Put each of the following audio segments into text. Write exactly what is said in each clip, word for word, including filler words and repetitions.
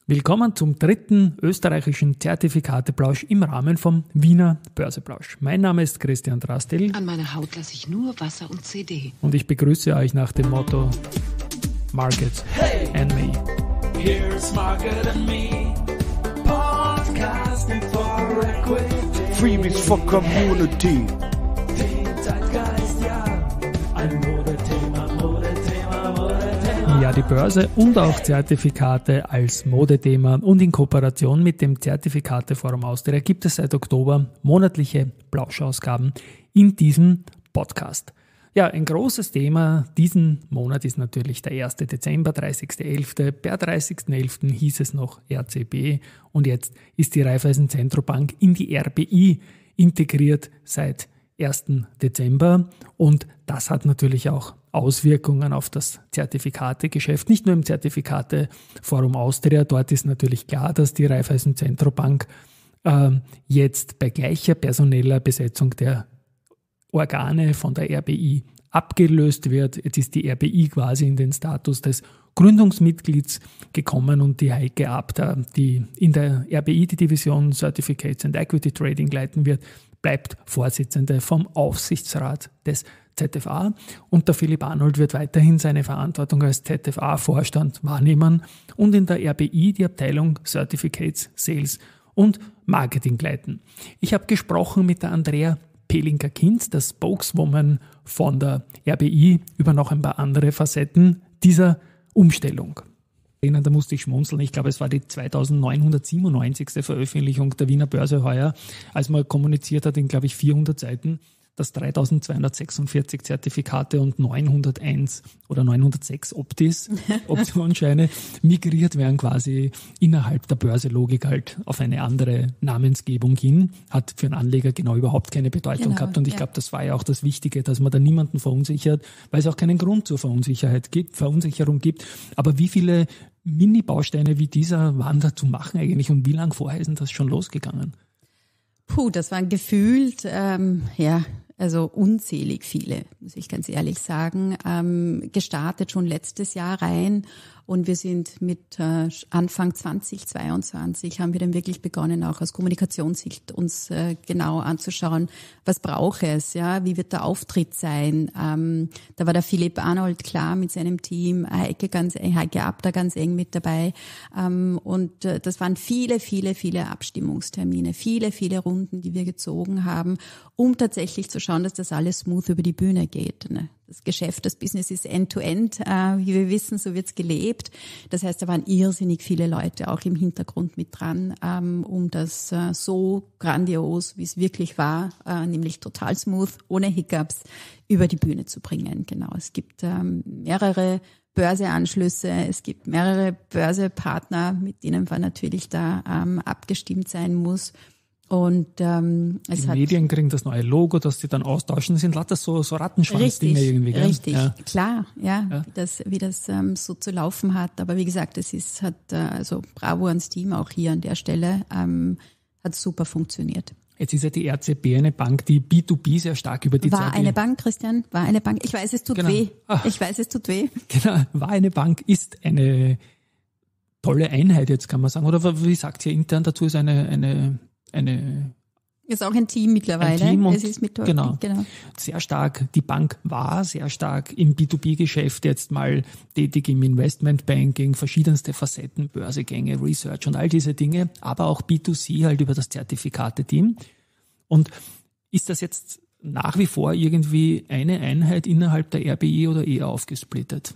Willkommen zum dritten österreichischen Zertifikateplausch im Rahmen vom Wiener Börseplausch. Mein Name ist Christian Drastil. An meiner Haut lasse ich nur Wasser und C D. Und ich begrüße euch nach dem Motto Market hey, and Me. Here's Market and Me. Podcasting for Equity. Freebies for Community. Den Zeitgeist, ja. Ein Modethema, Modethema, Modethema. Ja, die Börse und auch Zertifikate als Modethema und in Kooperation mit dem Zertifikateforum Austria gibt es seit Oktober monatliche Plauschausgaben in diesem Podcast. Ja, ein großes Thema diesen Monat ist natürlich der erste Dezember, dreißigster elfter Per dreißigster elfter hieß es noch R C B und jetzt ist die Raiffeisen Zentrobank in die R B I integriert seit ersten Dezember und das hat natürlich auch Auswirkungen auf das Zertifikategeschäft, nicht nur im Zertifikateforum Austria. Dort ist natürlich klar, dass die Raiffeisen Zentrobank äh, jetzt bei gleicher personeller Besetzung der Organe von der R B I abgelöst wird. Jetzt ist die R B I quasi in den Status des Gründungsmitglieds gekommen und die Heike Abter, die in der R B I die Division Certificates and Equity Trading leiten wird, bleibt Vorsitzende vom Aufsichtsrat des Z F A und der Philipp Arnold wird weiterhin seine Verantwortung als Z F A-Vorstand wahrnehmen und in der R B I die Abteilung Certificates, Sales und Marketing leiten. Ich habe gesprochen mit der Andrea Pelinka-Kinz, der Spokeswoman von der R B I, über noch ein paar andere Facetten dieser Umstellung. Da musste ich schmunzeln. Ich glaube, es war die zweitausendneunhundertsiebenundneunzigste Veröffentlichung der Wiener Börse heuer, als man kommuniziert hat in, glaube ich, vierhundert Seiten, dass dreitausendzweihundertsechsundvierzig Zertifikate und neunhunderteins oder neunhundertsechs Optis, Optionsscheine, migriert werden quasi innerhalb der Börselogik halt auf eine andere Namensgebung hin. Hat für einen Anleger genau überhaupt keine Bedeutung genau, gehabt. Und ich ja. glaube, das war ja auch das Wichtige, dass man da niemanden verunsichert, weil es auch keinen Grund zur Verunsicherheit gibt, Verunsicherung gibt. Aber wie viele Mini-Bausteine wie dieser waren da zu machen eigentlich und wie lange vorher ist denn das schon losgegangen? Puh, das waren gefühlt, ähm, ja, also unzählig viele, muss ich ganz ehrlich sagen, ähm, gestartet schon letztes Jahr rein und wir sind mit äh, Anfang zweitausendzweiundzwanzig haben wir dann wirklich begonnen, auch aus Kommunikationssicht uns äh, genau anzuschauen, was braucht es, ja, wie wird der Auftritt sein. Ähm, da war der Philipp Arnold klar mit seinem Team, Heike, ganz, Heike Abter ganz eng mit dabei ähm, und äh, das waren viele, viele, viele Abstimmungstermine, viele, viele Runden, die wir gezogen haben, um tatsächlich zu schauen, dass das alles smooth über die Bühne geht. Ne? Das Geschäft, das Business ist End-to-End, äh, wie wir wissen, so wird's gelebt. Das heißt, da waren irrsinnig viele Leute auch im Hintergrund mit dran, ähm, um das äh, so grandios, wie es wirklich war, äh, nämlich total smooth, ohne Hiccups, über die Bühne zu bringen. Genau, es gibt ähm, mehrere Börseanschlüsse, es gibt mehrere Börsepartner, mit denen man natürlich da ähm, abgestimmt sein muss. Und ähm, es die hat Medien kriegen das neue Logo, das sie dann austauschen, sind lauter so, so Rattenschwanz-Dinge irgendwie. Gell? Richtig, ja. klar, ja, ja, wie das, wie das ähm, so zu laufen hat. Aber wie gesagt, es ist, hat äh, also Bravo ans Team auch hier an der Stelle, ähm, hat super funktioniert. Jetzt ist ja die R C B eine Bank, die B zwei B sehr stark über die war Zeit... War eine Bank, Christian, war eine Bank. Ich weiß, es tut genau. weh. Ach. Ich weiß, es tut weh. Genau, war eine Bank, ist eine tolle Einheit jetzt, kann man sagen. Oder wie sagt ihr intern dazu, ist eine... eine, eine Ist auch ein Team mittlerweile. Ein Team und es ist mit genau, genau. Sehr stark, die Bank war sehr stark im B zwei B-Geschäft jetzt mal tätig im Investmentbanking, verschiedenste Facetten, Börsegänge, Research und all diese Dinge, aber auch B zwei C halt über das Zertifikate-Team. Und ist das jetzt nach wie vor irgendwie eine Einheit innerhalb der R B I oder eher aufgesplittet?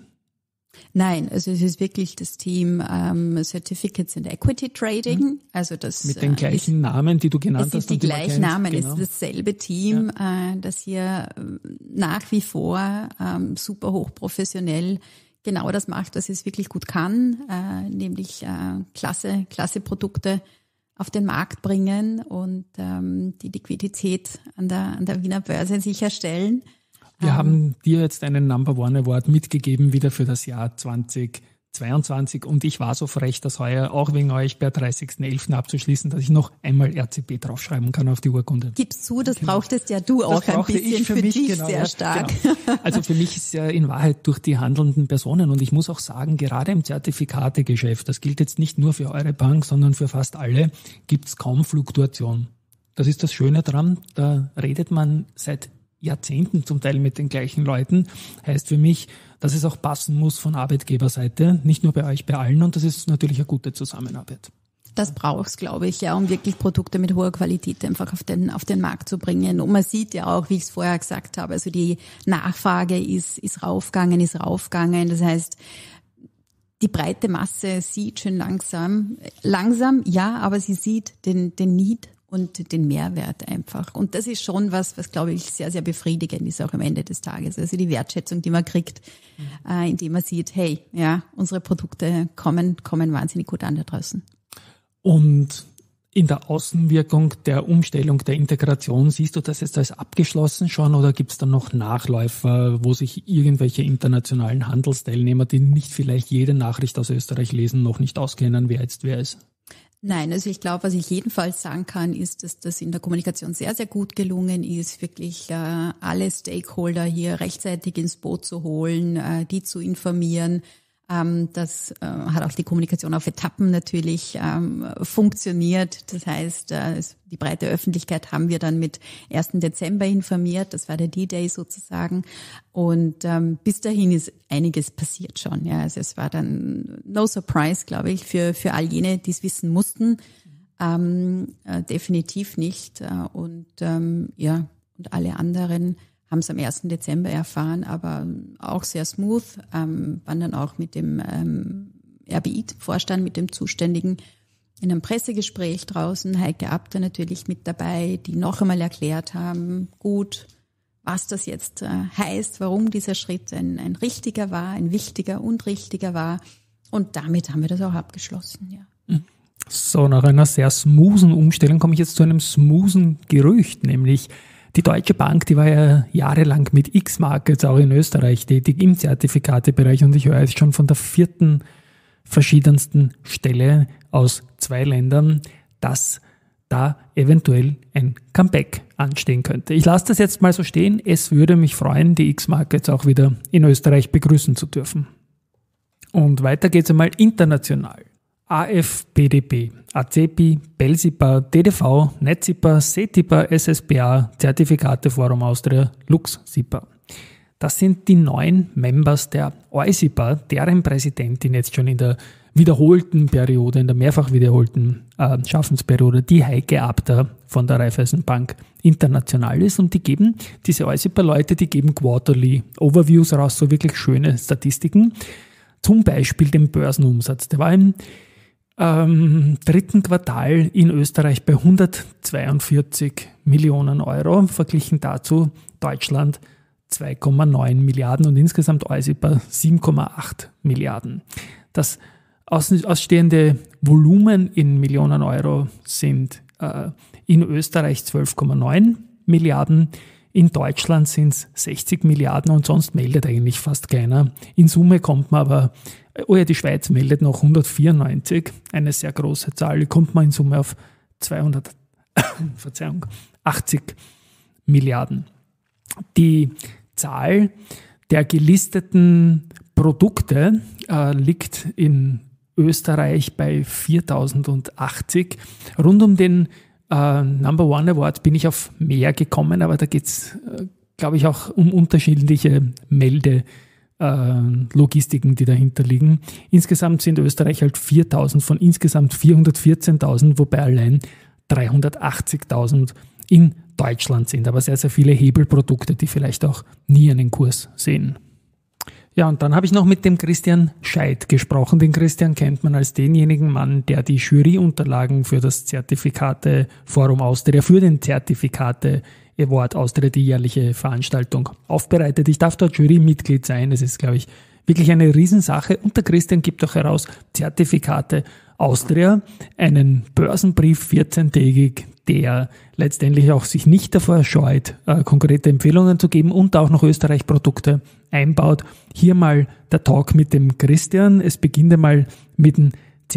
Nein, also es ist wirklich das Team ähm, Certificates and Equity Trading. Mhm. Also das mit den gleichen ist, Namen, die du genannt es hast. Es sind die gleichen Namen, genau. Es ist dasselbe Team, ja. äh, das hier nach wie vor ähm, super hochprofessionell genau das macht, was es wirklich gut kann, äh, nämlich äh, klasse, klasse Produkte auf den Markt bringen und ähm, die Liquidität an der, an der Wiener Börse sicherstellen. Wir haben dir jetzt einen Number One Award mitgegeben, wieder für das Jahr zwanzig zweiundzwanzig und ich war so frech, das heuer auch wegen euch per dreißigsten elften abzuschließen, dass ich noch einmal R C B draufschreiben kann auf die Urkunde. Gibst zu, das Genau. brauchtest ja du auch ein brauchte bisschen ich für, für mich, dich genau, sehr ja, stark. Genau. Also für mich ist ja in Wahrheit durch die handelnden Personen und ich muss auch sagen, gerade im Zertifikategeschäft, das gilt jetzt nicht nur für eure Bank, sondern für fast alle, gibt es kaum Fluktuation. Das ist das Schöne dran, da redet man seit Jahrzehnten zum Teil mit den gleichen Leuten, heißt für mich, dass es auch passen muss von Arbeitgeberseite, nicht nur bei euch, bei allen und das ist natürlich eine gute Zusammenarbeit. Das braucht's, glaube ich, ja, um wirklich Produkte mit hoher Qualität einfach auf den, auf den Markt zu bringen. Und man sieht ja auch, wie ich es vorher gesagt habe, also die Nachfrage ist, ist raufgegangen, ist raufgegangen. Das heißt, die breite Masse sieht schon langsam, langsam, ja, aber sie sieht den, den Need und den Mehrwert einfach. Und das ist schon was, was glaube ich sehr, sehr befriedigend ist auch am Ende des Tages. Also die Wertschätzung, die man kriegt, mhm. äh, indem man sieht, hey, ja, unsere Produkte kommen, kommen wahnsinnig gut an da draußen. Und in der Außenwirkung der Umstellung, der Integration, siehst du das jetzt als abgeschlossen schon oder gibt es dann noch Nachläufer, wo sich irgendwelche internationalen Handelsteilnehmer, die nicht vielleicht jede Nachricht aus Österreich lesen, noch nicht auskennen, wer jetzt wer ist? Nein, also ich glaube, was ich jedenfalls sagen kann, ist, dass das in der Kommunikation sehr, sehr gut gelungen ist, wirklich äh, alle Stakeholder hier rechtzeitig ins Boot zu holen, äh, die zu informieren. Ähm, das äh, hat auch die Kommunikation auf Etappen natürlich ähm, funktioniert. Das heißt, äh, die breite Öffentlichkeit haben wir dann mit ersten Dezember informiert. Das war der D-Day sozusagen. Und ähm, bis dahin ist einiges passiert schon. Ja, also es war dann no surprise, glaube ich, für für all jene, die es wissen mussten. Ähm, äh, definitiv nicht. Äh, und ähm, ja, und alle anderen haben es am ersten Dezember erfahren, aber auch sehr smooth, ähm, waren dann auch mit dem ähm, R B I-Vorstand, mit dem Zuständigen in einem Pressegespräch draußen, Heike Abter natürlich mit dabei, die noch einmal erklärt haben, gut, was das jetzt äh, heißt, warum dieser Schritt ein, ein richtiger war, ein wichtiger und richtiger war. Und damit haben wir das auch abgeschlossen, ja. So, nach einer sehr smoothen Umstellung komme ich jetzt zu einem smoothen Gerücht, nämlich die Deutsche Bank, die war ja jahrelang mit X-Markets auch in Österreich tätig im Zertifikatebereich und ich höre jetzt schon von der vierten verschiedensten Stelle aus zwei Ländern, dass da eventuell ein Comeback anstehen könnte. Ich lasse das jetzt mal so stehen. Es würde mich freuen, die X-Markets auch wieder in Österreich begrüßen zu dürfen. Und weiter geht's einmal international. A F B D B, ACEPI, Belsipa, D D V, Netzipa, Cetipa, S S B A, Zertifikateforum Austria, LuxSipa. Das sind die neun Members der EuSipa, deren Präsidentin jetzt schon in der wiederholten Periode, in der mehrfach wiederholten äh, Schaffensperiode, die Heike Abter von der Raiffeisenbank International ist. Und die geben, diese EuSipa-Leute, die geben Quarterly Overviews raus, so wirklich schöne Statistiken. Zum Beispiel den Börsenumsatz. Der war im ähm, dritten Quartal in Österreich bei hundertzweiundvierzig Millionen Euro, verglichen dazu Deutschland zwei Komma neun Milliarden und insgesamt EuSipa sieben Komma acht Milliarden. Das ausstehende Volumen in Millionen Euro sind äh, in Österreich zwölf Komma neun Milliarden, in Deutschland sind es sechzig Milliarden und sonst meldet eigentlich fast keiner. In Summe kommt man aber, oh ja, die Schweiz meldet noch hundertvierundneunzig, eine sehr große Zahl, kommt man in Summe auf zweihundert, Verzeihung, achtzig Milliarden. Die Zahl der gelisteten Produkte äh, liegt in Österreich bei viertausendachtzig. Rund um den äh, Number One Award bin ich auf mehr gekommen, aber da geht es, äh, glaube ich, auch um unterschiedliche Meldelogistiken, äh, die dahinter liegen. Insgesamt sind Österreich halt viertausend von insgesamt vierhundertvierzehntausend, wobei allein dreihundertachtzigtausend in Deutschland sind, aber sehr, sehr viele Hebelprodukte, die vielleicht auch nie einen Kurs sehen. Ja, und dann habe ich noch mit dem Christian Scheidt gesprochen. Den Christian kennt man als denjenigen Mann, der die Juryunterlagen für das Zertifikateforum Austria, für den Zertifikate Award Austria, die jährliche Veranstaltung, aufbereitet. Ich darf dort Jurymitglied sein. Es ist, glaube ich, wirklich eine Riesensache. Und der Christian gibt auch heraus Zertifikate Austria, einen Börsenbrief vierzehntägig, der letztendlich auch sich nicht davor scheut, äh, konkrete Empfehlungen zu geben und auch noch Österreich-Produkte einbaut. Hier mal der Talk mit dem Christian. Es beginnt einmal mit dem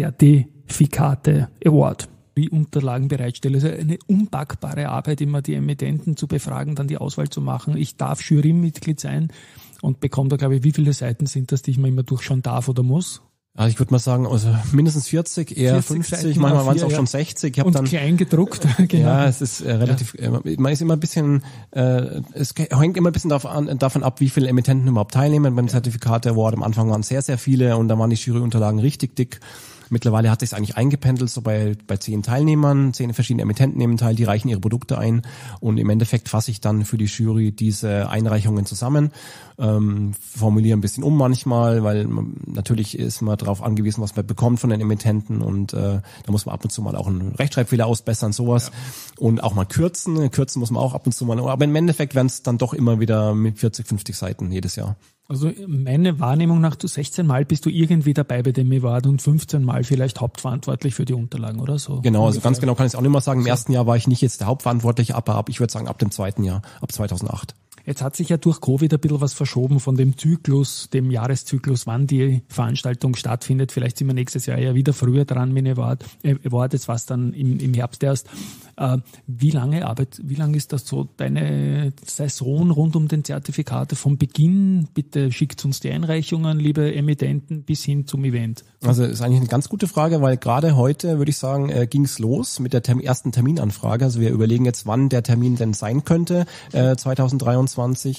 Zertifikate Award. Die Unterlagen bereitstelle. Also eine unpackbare Arbeit, immer die Emittenten zu befragen, dann die Auswahl zu machen. Ich darf Jurymitglied sein und bekomme da, glaube ich, wie viele Seiten sind das, die ich mir immer durchschauen darf oder muss? Also ich würde mal sagen, also mindestens vierzig, eher vierzig fünfzig, Seiten manchmal A waren es vier, auch ja. schon sechzig. Ich hab Und dann, klein gedruckt. Genau. Ja, es ist äh, relativ, ja. äh, man ist immer ein bisschen, äh, es hängt immer ein bisschen davon, davon ab, wie viele Emittenten überhaupt teilnehmen beim Zertifikate Award. Am Anfang waren sehr, sehr viele und da waren die Juryunterlagen richtig dick. Mittlerweile hat sich es eigentlich eingependelt, so bei, bei zehn Teilnehmern, zehn verschiedene Emittenten nehmen teil, die reichen ihre Produkte ein und im Endeffekt fasse ich dann für die Jury diese Einreichungen zusammen, ähm, formuliere ein bisschen um manchmal, weil man, natürlich ist man darauf angewiesen, was man bekommt von den Emittenten und äh, da muss man ab und zu mal auch einen Rechtschreibfehler ausbessern, sowas ja. Und auch mal kürzen, kürzen muss man auch ab und zu mal, aber im Endeffekt werden es dann doch immer wieder mit vierzig, fünfzig Seiten jedes Jahr. Also meine Wahrnehmung nach, du sechzehn Mal bist du irgendwie dabei bei dem Award und fünfzehn Mal vielleicht hauptverantwortlich für die Unterlagen oder so. Genau, also ganz genau kann ich es auch nicht mehr sagen. Im ersten Jahr war ich nicht jetzt der Hauptverantwortliche, aber ab, ich würde sagen ab dem zweiten Jahr, ab zweitausendacht. Jetzt hat sich ja durch Covid ein bisschen was verschoben von dem Zyklus, dem Jahreszyklus, wann die Veranstaltung stattfindet. Vielleicht sind wir nächstes Jahr ja wieder früher dran mit dem Award. Äh, Award, jetzt war es dann im, im Herbst erst. Äh, wie lange Arbeit, wie lange ist das so deine Saison rund um den Zertifikate vom Beginn? Bitte schickt uns die Einreichungen, liebe Emittenten, bis hin zum Event. Also das ist eigentlich eine ganz gute Frage, weil gerade heute, würde ich sagen, äh, ging es los mit der Term- ersten Terminanfrage. Also wir überlegen jetzt, wann der Termin denn sein könnte, äh, zweitausenddreiundzwanzig.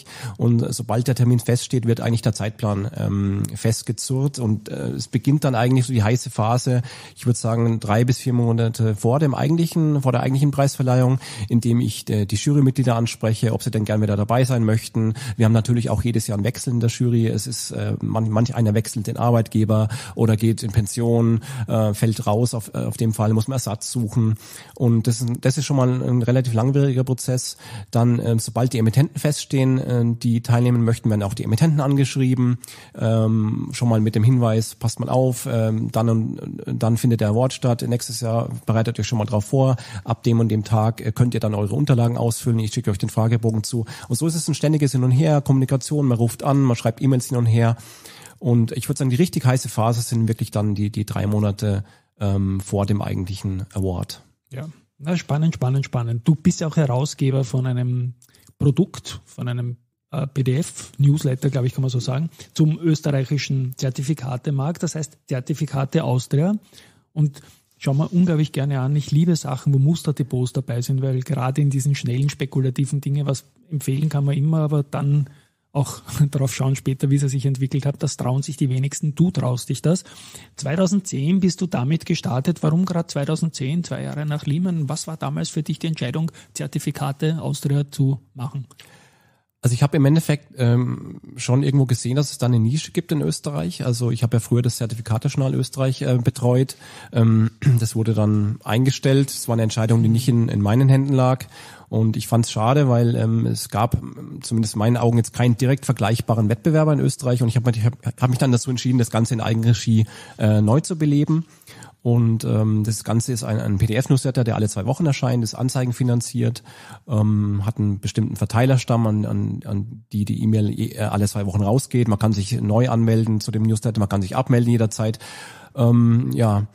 Und sobald der Termin feststeht, wird eigentlich der Zeitplan ähm, festgezurrt und äh, es beginnt dann eigentlich so die heiße Phase, ich würde sagen drei bis vier Monate vor dem eigentlichen, vor der eigentlichen Preisverleihung, in dem ich äh, die Jurymitglieder anspreche, ob sie denn gern wieder dabei sein möchten. Wir haben natürlich auch jedes Jahr einen Wechsel in der Jury. Es ist äh, man, manch einer wechselt den Arbeitgeber oder geht in Pension, äh, fällt raus. Auf, äh, auf dem Fall muss man Ersatz suchen und das, das ist schon mal ein, ein relativ langwieriger Prozess. Dann, äh, sobald die Emittenten feststehen, die teilnehmen möchten, werden auch die Emittenten angeschrieben, ähm, schon mal mit dem Hinweis, passt mal auf, ähm, dann und dann findet der Award statt, nächstes Jahr bereitet euch schon mal drauf vor, ab dem und dem Tag äh, könnt ihr dann eure Unterlagen ausfüllen, ich schicke euch den Fragebogen zu und so ist es ein ständiges Hin und Her, Kommunikation, man ruft an, man schreibt E-Mails hin und her und ich würde sagen, die richtig heiße Phase sind wirklich dann die, die drei Monate ähm, vor dem eigentlichen Award. Ja, na, spannend, spannend, spannend. Du bist ja auch Herausgeber von einem Produkt, von einem äh, P D F-Newsletter, glaube ich, kann man so sagen, zum österreichischen Zertifikatemarkt, das heißt Zertifikate Austria. Und schauen wir unglaublich gerne an. Ich liebe Sachen, wo Musterdepots dabei sind, weil gerade in diesen schnellen, spekulativen Dingen, was empfehlen kann man immer, aber dann auch darauf schauen später, wie es sich entwickelt hat, das trauen sich die wenigsten, du traust dich das. zweitausendzehn bist du damit gestartet. Warum gerade zweitausendzehn, zwei Jahre nach Lehman? Was war damals für dich die Entscheidung, Zertifikate Austria zu machen? Also ich habe im Endeffekt ähm, schon irgendwo gesehen, dass es da eine Nische gibt in Österreich. Also ich habe ja früher das Zertifikatejournal Österreich äh, betreut. Ähm, das wurde dann eingestellt. Es war eine Entscheidung, die nicht in, in meinen Händen lag. Und ich fand es schade, weil ähm, es gab zumindest in meinen Augen jetzt keinen direkt vergleichbaren Wettbewerber in Österreich. Und ich habe mich, hab, hab mich dann dazu entschieden, das Ganze in Eigenregie äh, neu zu beleben. Und ähm, das Ganze ist ein, ein P D F-Newsletter, der alle zwei Wochen erscheint, ist anzeigenfinanziert, ähm, hat einen bestimmten Verteilerstamm, an, an, an die die E-Mail alle zwei Wochen rausgeht. Man kann sich neu anmelden zu dem Newsletter, man kann sich abmelden jederzeit. Ähm, ja,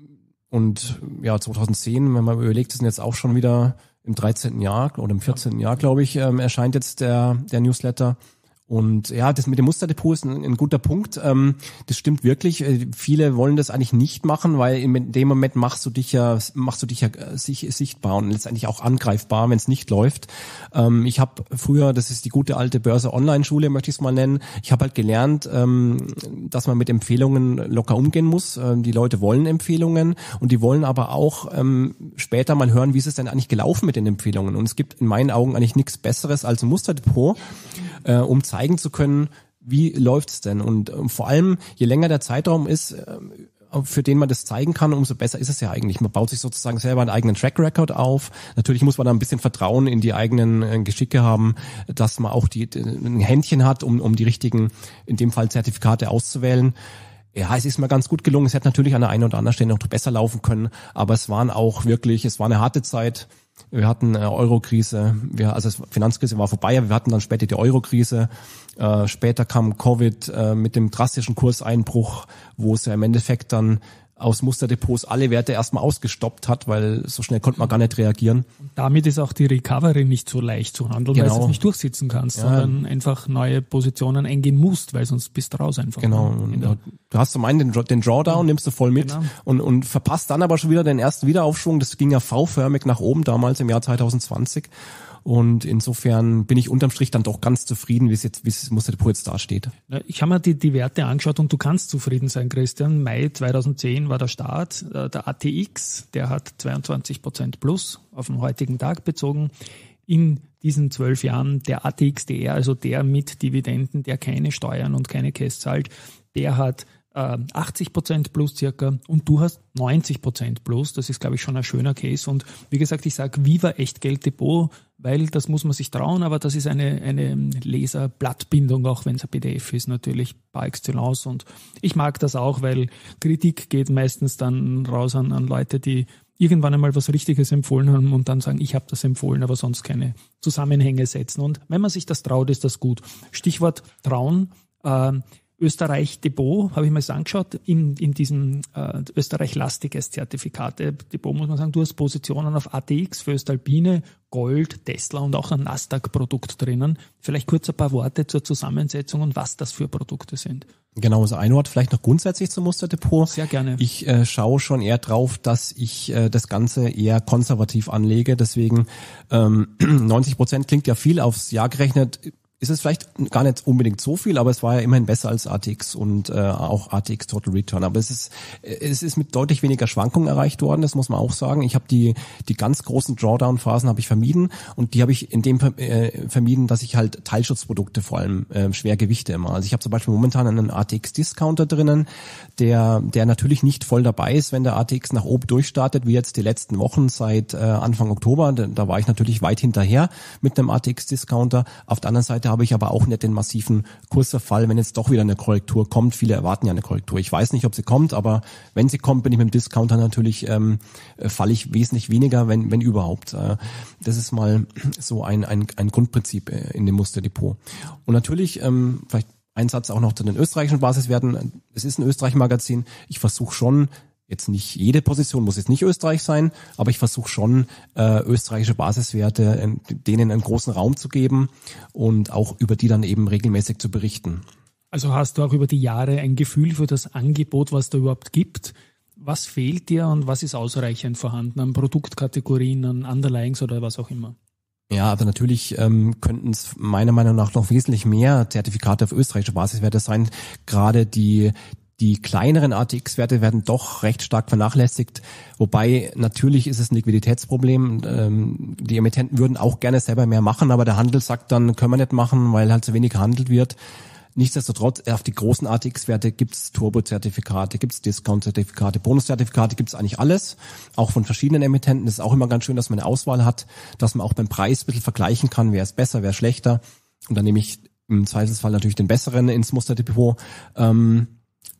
und ja, zweitausendzehn, wenn man überlegt, das sind jetzt auch schon wieder im dreizehnten Jahr oder im vierzehnten Jahr, glaube ich, ähm, erscheint jetzt der, der Newsletter. Und ja, das mit dem Musterdepot ist ein, ein guter Punkt. Ähm, das stimmt wirklich. Viele wollen das eigentlich nicht machen, weil in dem Moment machst du dich ja, machst du dich ja sich, sichtbar und letztendlich auch angreifbar, wenn es nicht läuft. Ähm, ich habe früher, das ist die gute alte Börse-Online-Schule, möchte ich es mal nennen. Ich habe halt gelernt, ähm, dass man mit Empfehlungen locker umgehen muss. Ähm, die Leute wollen Empfehlungen und die wollen aber auch ähm, später mal hören, wie ist es denn eigentlich gelaufen mit den Empfehlungen. Und es gibt in meinen Augen eigentlich nichts Besseres als ein Musterdepot, äh, um zeigen zu können, wie läuft's denn? Und äh, vor allem, je länger der Zeitraum ist, äh, für den man das zeigen kann, umso besser ist es ja eigentlich. Man baut sich sozusagen selber einen eigenen Track Record auf. Natürlich muss man da ein bisschen Vertrauen in die eigenen äh, Geschicke haben, dass man auch die, die, ein Händchen hat, um, um die richtigen, in dem Fall Zertifikate auszuwählen. Ja, es ist mir ganz gut gelungen. Es hätte natürlich an der einen oder anderen Stelle noch besser laufen können, aber es waren auch wirklich, es war eine harte Zeit. Wir hatten äh, Euro-Krise, wir, also die Finanzkrise war vorbei, wir hatten dann später die Euro-Krise. Äh, später kam Covid äh, mit dem drastischen Kurseinbruch, wo es ja im Endeffekt dann aus Musterdepots alle Werte erstmal ausgestoppt hat, weil so schnell konnte man gar nicht reagieren. Damit ist auch die Recovery nicht so leicht zu handeln, Genau. weil du es nicht durchsitzen kannst, Ja. sondern einfach neue Positionen eingehen musst, weil sonst bist du raus einfach. Genau. Ne? Und In der- du hast zum einen den, Draw- den Drawdown, nimmst du voll mit Genau. und, und verpasst dann aber schon wieder den ersten Wiederaufschwung. Das ging ja V-förmig nach oben damals im Jahr zwanzig zwanzig. Und insofern bin ich unterm Strich dann doch ganz zufrieden, wie es jetzt, wie es Musterdepot jetzt dasteht. Na, Ich habe mir die, die Werte angeschaut und du kannst zufrieden sein, Christian. Mai zweitausendzehn war der Start. Äh, Der A T X, der hat zweiundzwanzig Prozent plus auf den heutigen Tag bezogen. In diesen zwölf Jahren der A T X D R, also der mit Dividenden, der keine Steuern und keine Cash zahlt, der hat äh, achtzig Prozent plus circa und du hast neunzig Prozent plus. Das ist, glaube ich, schon ein schöner Case. Und wie gesagt, ich sage Viva Echtgeld-Depot, weil das muss man sich trauen, aber das ist eine, eine Leserblattbindung, auch wenn es ein P D F ist, natürlich par excellence. Und ich mag das auch, weil Kritik geht meistens dann raus an, an Leute, die irgendwann einmal was Richtiges empfohlen haben und dann sagen, ich habe das empfohlen, aber sonst keine Zusammenhänge setzen. Und wenn man sich das traut, ist das gut. Stichwort trauen. Äh, Österreich Depot, habe ich mir das angeschaut, in, in diesem äh, Österreich-lastiges Zertifikate-Depot muss man sagen, du hast Positionen auf A T X, Föstalpine, Gold, Tesla und auch ein Nasdaq-Produkt drinnen. Vielleicht kurz ein paar Worte zur Zusammensetzung und was das für Produkte sind. Genau, so ein Wort vielleicht noch grundsätzlich zum Musterdepot. Sehr gerne. Ich äh, schaue schon eher drauf, dass ich äh, das Ganze eher konservativ anlege. Deswegen ähm, neunzig Prozent klingt ja viel aufs Jahr gerechnet. Ist es vielleicht gar nicht unbedingt so viel, aber es war ja immerhin besser als A T X und äh, auch A T X Total Return. Aber es ist es ist mit deutlich weniger Schwankungen erreicht worden, das muss man auch sagen. Ich habe die die ganz großen Drawdown-Phasen habe ich vermieden und die habe ich in dem äh, vermieden, dass ich halt Teilschutzprodukte vor allem äh, schwer gewichte immer. Also ich habe zum Beispiel momentan einen A T X-Discounter drinnen, der der natürlich nicht voll dabei ist, wenn der A T X nach oben durchstartet, wie jetzt die letzten Wochen seit äh, Anfang Oktober. Da, da war ich natürlich weit hinterher mit einem A T X-Discounter. Auf der anderen Seite habe ich aber auch nicht den massiven Kursverfall, wenn jetzt doch wieder eine Korrektur kommt. Viele erwarten ja eine Korrektur. Ich weiß nicht, ob sie kommt, aber wenn sie kommt, bin ich mit dem Discounter natürlich, ähm, falle ich wesentlich weniger, wenn wenn überhaupt. Äh, das ist mal so ein ein, ein Grundprinzip in dem Musterdepot. Und natürlich, ähm, vielleicht ein Satz auch noch zu den österreichischen Basiswerten. Es ist ein Österreich-Magazin. Ich versuche schon, jetzt nicht jede Position muss jetzt nicht Österreich sein, aber ich versuche schon, äh, österreichische Basiswerte, äh, denen einen großen Raum zu geben und auch über die dann eben regelmäßig zu berichten. Also hast du auch über die Jahre ein Gefühl für das Angebot, was da überhaupt gibt? Was fehlt dir und was ist ausreichend vorhanden an Produktkategorien, an Underlyings oder was auch immer? Ja, aber natürlich ähm, könnten es meiner Meinung nach noch wesentlich mehr Zertifikate auf österreichische Basiswerte sein. Gerade die Die kleineren A T X-Werte werden doch recht stark vernachlässigt, wobei natürlich ist es ein Liquiditätsproblem. Ähm, die Emittenten würden auch gerne selber mehr machen, aber der Handel sagt dann, können wir nicht machen, weil halt so wenig gehandelt wird. Nichtsdestotrotz, auf die großen A T X-Werte gibt's Turbo-Zertifikate, gibt's Discount-Zertifikate, Bonus-Zertifikate, gibt's eigentlich alles, auch von verschiedenen Emittenten. Das ist auch immer ganz schön, dass man eine Auswahl hat, dass man auch beim Preis ein bisschen vergleichen kann, wer ist besser, wer ist schlechter. Und dann nehme ich im Zweifelsfall natürlich den besseren ins Musterdepot. Ähm,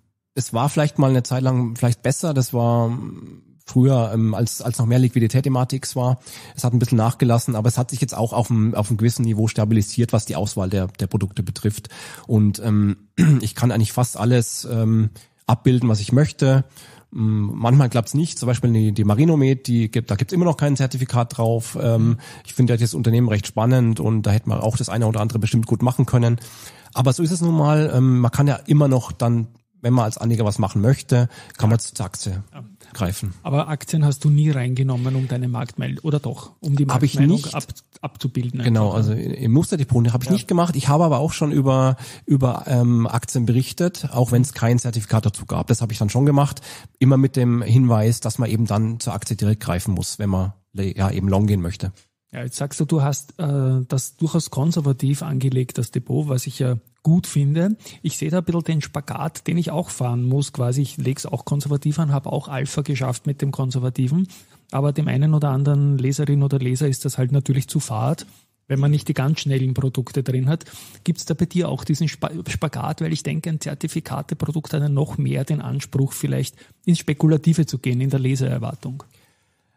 Es war vielleicht mal eine Zeit lang vielleicht besser, das war früher, ähm, als als noch mehr Liquidität im A T X war. Es hat ein bisschen nachgelassen, aber es hat sich jetzt auch auf einem auf einem gewissen Niveau stabilisiert, was die Auswahl der der Produkte betrifft. Und ähm, ich kann eigentlich fast alles ähm, abbilden, was ich möchte. Manchmal klappt's nicht, zum Beispiel die, die Marinomed, die gibt, da gibt's immer noch kein Zertifikat drauf. Ähm, ich finde ja das Unternehmen recht spannend und da hätte man auch das eine oder andere bestimmt gut machen können. Aber so ist es nun mal. Ähm, man kann ja immer noch dann, wenn man als Anleger was machen möchte, kann man zur Aktie greifen. Aber Aktien hast du nie reingenommen, um deine Marktmeinung, oder doch, um die Hab ich Marktmeinung nicht. ab, abzubilden? Genau, einfach. also im Musterdepot habe ich Ja. nicht gemacht. Ich habe aber auch schon über über ähm, Aktien berichtet, auch wenn es kein Zertifikat dazu gab. Das habe ich dann schon gemacht, immer mit dem Hinweis, dass man eben dann zur Aktie direkt greifen muss, wenn man ja eben long gehen möchte. Ja, jetzt sagst du, du hast äh, das durchaus konservativ angelegt, das Depot, was ich ja gut finde. Ich sehe da ein bisschen den Spagat, den ich auch fahren muss, quasi. Ich lege es auch konservativ an, habe auch Alpha geschafft mit dem Konservativen. Aber dem einen oder anderen Leserin oder Leser ist das halt natürlich zu fad, wenn man nicht die ganz schnellen Produkte drin hat. Gibt es da bei dir auch diesen Spagat? Weil ich denke, ein Zertifikateprodukt hat dann noch mehr den Anspruch, vielleicht ins Spekulative zu gehen, in der Lesererwartung.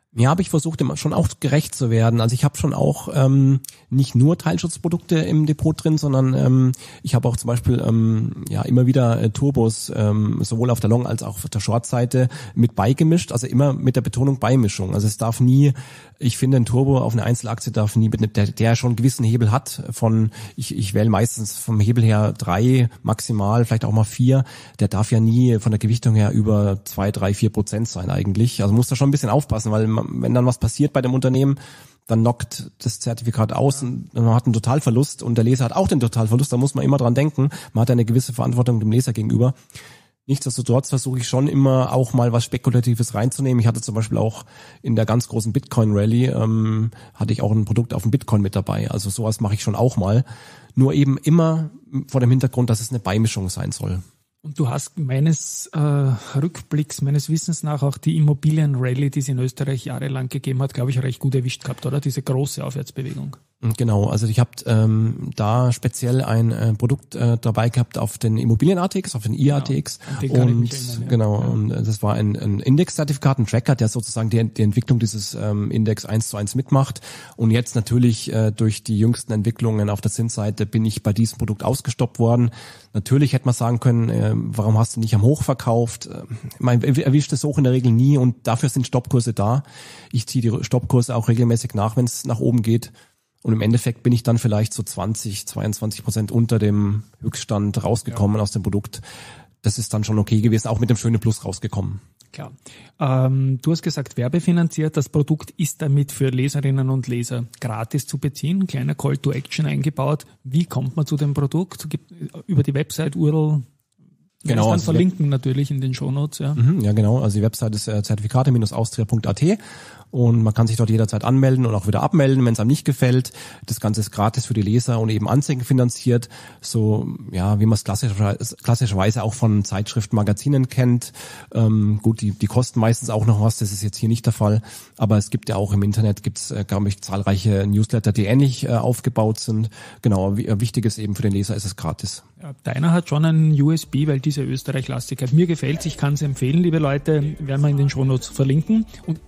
Ja, habe ich versucht, dem schon auch gerecht zu werden. Also ich habe schon auch ähm, nicht nur Teilschutzprodukte im Depot drin, sondern ähm, ich habe auch zum Beispiel ähm, ja immer wieder äh, Turbos ähm, sowohl auf der Long- als auch auf der Short-Seite mit beigemischt, also immer mit der Betonung Beimischung. Also es darf nie, ich finde, ein Turbo auf eine Einzelaktie darf nie, mit der, der schon einen gewissen Hebel hat, von, ich, ich wähle meistens vom Hebel her drei, maximal, vielleicht auch mal vier, der darf ja nie von der Gewichtung her über zwei, drei, vier Prozent sein eigentlich. Also muss da schon ein bisschen aufpassen, weil man, wenn dann was passiert bei dem Unternehmen, dann knockt das Zertifikat aus und man hat einen Totalverlust und der Leser hat auch den Totalverlust, da muss man immer dran denken. Man hat eine gewisse Verantwortung dem Leser gegenüber. Nichtsdestotrotz versuche ich schon immer auch mal was Spekulatives reinzunehmen. Ich hatte zum Beispiel auch in der ganz großen Bitcoin-Rallye, ähm, hatte ich auch ein Produkt auf dem Bitcoin mit dabei. Also sowas mache ich schon auch mal. Nur eben immer vor dem Hintergrund, dass es eine Beimischung sein soll. Und du hast meines äh, Rückblicks, meines Wissens nach auch die Immobilien-Rallye, die es in Österreich jahrelang gegeben hat, glaube ich, recht gut erwischt gehabt, oder? Diese große Aufwärtsbewegung. Genau, also ich habe ähm, da speziell ein äh, Produkt äh, dabei gehabt auf den Immobilien-A T X, auf den I A T X. Genau, und, und erinnern, ja. genau, ja. und das war ein, ein Index-Zertifikat, ein Tracker, der sozusagen die, die Entwicklung dieses ähm, Index eins zu eins mitmacht. Und jetzt natürlich äh, durch die jüngsten Entwicklungen auf der Zinsseite bin ich bei diesem Produkt ausgestoppt worden. Natürlich hätte man sagen können, äh, warum hast du nicht am Hoch verkauft? Äh, man erwischt das Hoch in der Regel nie und dafür sind Stoppkurse da. Ich ziehe die Stoppkurse auch regelmäßig nach, wenn es nach oben geht. Und im Endeffekt bin ich dann vielleicht so zwanzig, zweiundzwanzig Prozent unter dem Höchststand rausgekommen ja. aus dem Produkt. Das ist dann schon okay gewesen, auch mit dem schönen Plus rausgekommen. Klar. Ähm, du hast gesagt, werbefinanziert. Das Produkt ist damit für Leserinnen und Leser gratis zu beziehen. Kleiner Call to Action eingebaut. Wie kommt man zu dem Produkt? Gibt, über die Website U R L? Genau. Dann also verlinken natürlich in den Shownotes. Ja. Mhm, ja, genau. Also die Website ist äh, zertifikate Bindestrich austria Punkt a t und man kann sich dort jederzeit anmelden und auch wieder abmelden, wenn es einem nicht gefällt. Das Ganze ist gratis für die Leser und eben Anzeigen finanziert, so ja, wie man es klassischerweise, klassischerweise auch von Zeitschriften, Magazinen kennt. Ähm, gut, die die kosten meistens auch noch was, das ist jetzt hier nicht der Fall, aber es gibt ja auch im Internet gibt's, äh, glaube ich, zahlreiche Newsletter, die ähnlich äh, aufgebaut sind. Genau, wie, äh, wichtig ist eben für den Leser, ist es gratis. Ja, deiner hat schon einen U S P, weil diese Österreich-Lastigkeit mir gefällt. Ich kann es empfehlen, liebe Leute, werden wir in den Shownotes verlinken. Und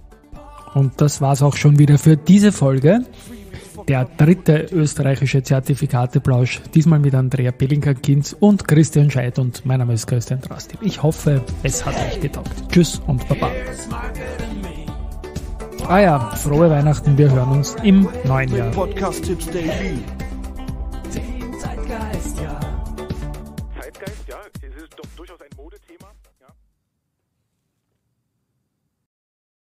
Und das war's auch schon wieder für diese Folge. Der dritte österreichische Zertifikateplausch. Diesmal mit Andrea Pelinka-Kinz und Christian Scheidt und mein Name ist Christian Drastil. Ich hoffe, es hat euch getaugt. Tschüss und Baba. Ah ja, frohe Weihnachten. Wir hören uns im neuen Jahr. Podcast Tipps Daily. Team Zeitgeist, ja. Zeitgeist, ja, es ist doch durchaus ein